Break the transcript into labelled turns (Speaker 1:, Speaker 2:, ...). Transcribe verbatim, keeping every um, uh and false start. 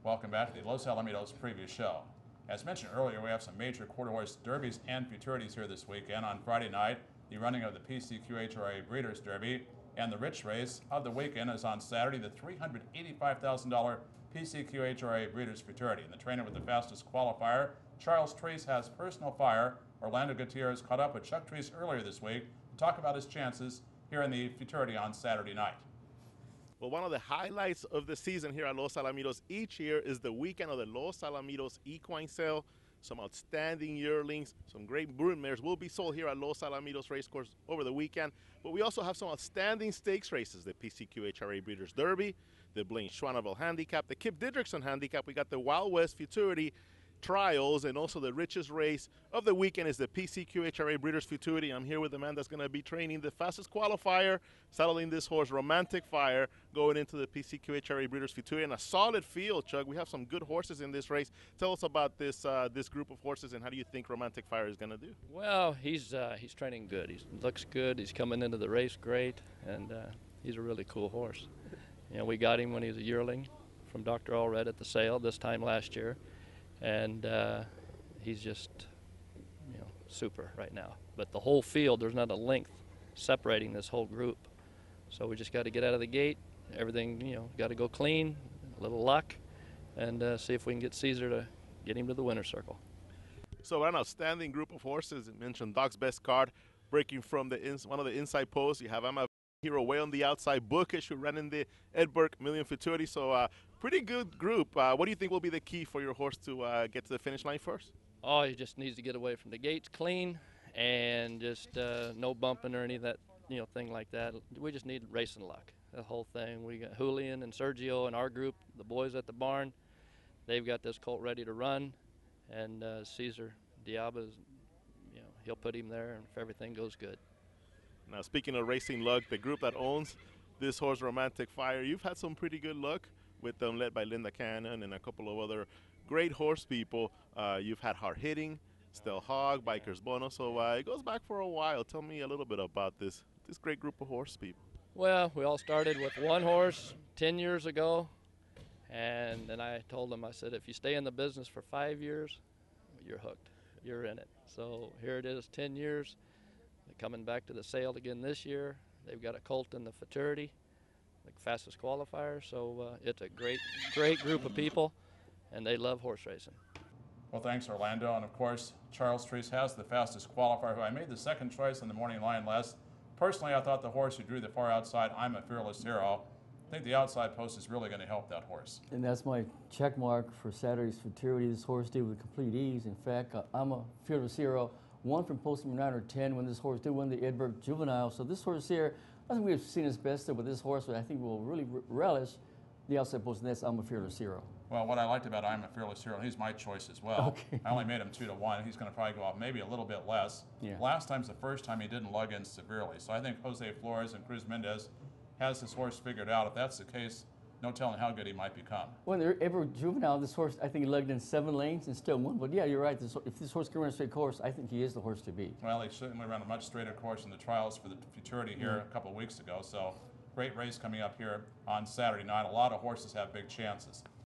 Speaker 1: Welcome back to the Los Alamitos preview show. As mentioned earlier, we have some major quarter horse derbies and futurities here this weekend. On Friday night, the running of the P C Q H R A Breeders' Derby, and the rich race of the weekend is on Saturday, the three hundred eighty-five thousand dollar P C Q H R A Breeders' Futurity. And the trainer with the fastest qualifier, Chuck Treece, has personal fire. Orlando Gutierrez caught up with Chuck Treece earlier this week to talk about his chances here in the Futurity on Saturday night.
Speaker 2: Well, one of the highlights of the season here at Los Alamitos each year is the weekend of the Los Alamitos Equine Sale. Some outstanding yearlings, some great broodmares will be sold here at Los Alamitos Racecourse over the weekend. But we also have some outstanding stakes races: the P C Q H R A Breeders' Derby, the Blaine Schwanneville Handicap, the Kip Didrikson Handicap. We got the Wild West Futurity Trials, and also the richest race of the weekend is the P C Q H R A Breeders' Futurity. I'm here with the man that's going to be training the fastest qualifier, saddling this horse, Romantic Fire, going into the P C Q H R A Breeders' Futurity. And a solid field, Chuck. We have some good horses in this race. Tell us about this uh, this group of horses, and how do you think Romantic Fire is going to do?
Speaker 3: Well, he's uh, he's training good. He looks good. He's coming into the race great, and uh, he's a really cool horse. You know, we got him when he was a yearling from Doctor Allred at the sale this time last year. And uh, he's just, you know, super right now. But the whole field, there's not a length separating this whole group. So we just got to get out of the gate. Everything, you know, got to go clean, a little luck, and uh, see if we can get Caesar to get him to the winner's circle.
Speaker 2: So an outstanding group of horses. You mentioned Doc's Best Card, breaking from the ins one of the inside posts. You have Emma Hero way on the outside, Bookish, who ran in the Ed Burke Million Futurity. So uh, pretty good group. Uh, what do you think will be the key for your horse to uh, get to the finish line first?
Speaker 3: Oh, he just needs to get away from the gates clean, and just uh, no bumping or any of that, you know, thing like that. We just need racing luck, the whole thing. We got Julian and Sergio in our group, the boys at the barn. They've got this colt ready to run, and uh, Caesar Diaba's, you know, he'll put him there, and if everything goes good.
Speaker 2: Now, speaking of racing luck, the group that owns this horse, Romantic Fire, you've had some pretty good luck with them, led by Linda Cannon and a couple of other great horse people. Uh, you've had Hard Hitting, Stel Hogg, Bikers Bono, so uh, it goes back for a while. Tell me a little bit about this, this great group of horse people.
Speaker 3: Well, we all started with one horse ten years ago, and then I told them, I said, if you stay in the business for five years, you're hooked. You're in it. So here it is, ten years. They're coming back to the sale again this year. They've got a colt in the Futurity, the fastest qualifier. So uh, it's a great, great group of people, and they love horse racing.
Speaker 1: Well, thanks, Orlando. And of course, Chuck Treece has the fastest qualifier, who I made the second choice in the morning line last. Personally, I thought the horse who drew the far outside, I'm a Fearless Hero. I think the outside post is really going to help that horse.
Speaker 4: And that's my check mark for Saturday's Futurity. This horse did with complete ease. In fact, uh, I'm a Fearless Hero. One from post number nine or ten when this horse did win the Ed Burke Juvenile. So this horse here, I think we've seen his best there with this horse, but I think we'll really relish the outside post, and that's I'm a Fearless Hero.
Speaker 1: Well, what I liked about I'm a Fearless Hero, he's my choice as well.
Speaker 4: Okay.
Speaker 1: I only made him two to one. He's going to probably go off maybe a little bit less. Yeah. Last time's the first time he didn't lug in severely. So I think Jose Flores and Cruz Mendez has this horse figured out. If that's the case, no telling how good he might become.
Speaker 4: When they're ever juvenile, this horse, I think he lugged in seven lanes and still won. But yeah, you're right. This, if this horse can run a straight course, I think he is the horse to beat.
Speaker 1: Well, he certainly ran a much straighter course in the trials for the Futurity here mm-hmm. a couple of weeks ago. So great race coming up here on Saturday night. A lot of horses have big chances.